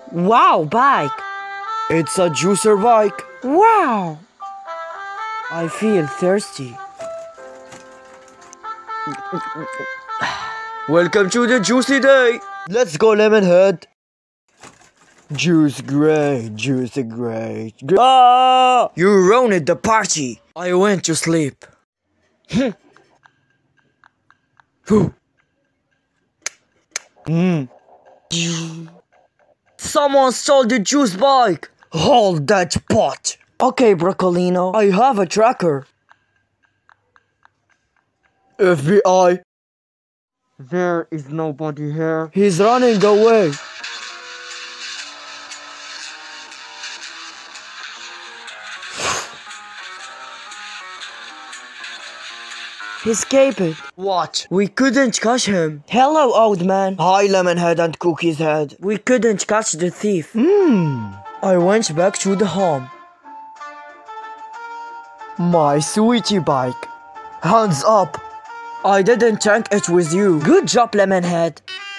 Wow, bike. It's a juicer bike. Wow. I feel thirsty. Welcome to the juicy day. Let's go, Lemonhead. Juice great, juice great. Ah! You ruined the party. I went to sleep. Someone stole the juice bike. Hold that pot. Okay, Broccolino. I have a tracker. FBI. There is nobody here. He's running away. He escaped. What? We couldn't catch him. Hello, old man. Hi, Lemonhead and Cookie's head. We couldn't catch the thief. I went back to the home. My sweetie bike. Hands up. I didn't tank it with you. Good job, Lemonhead.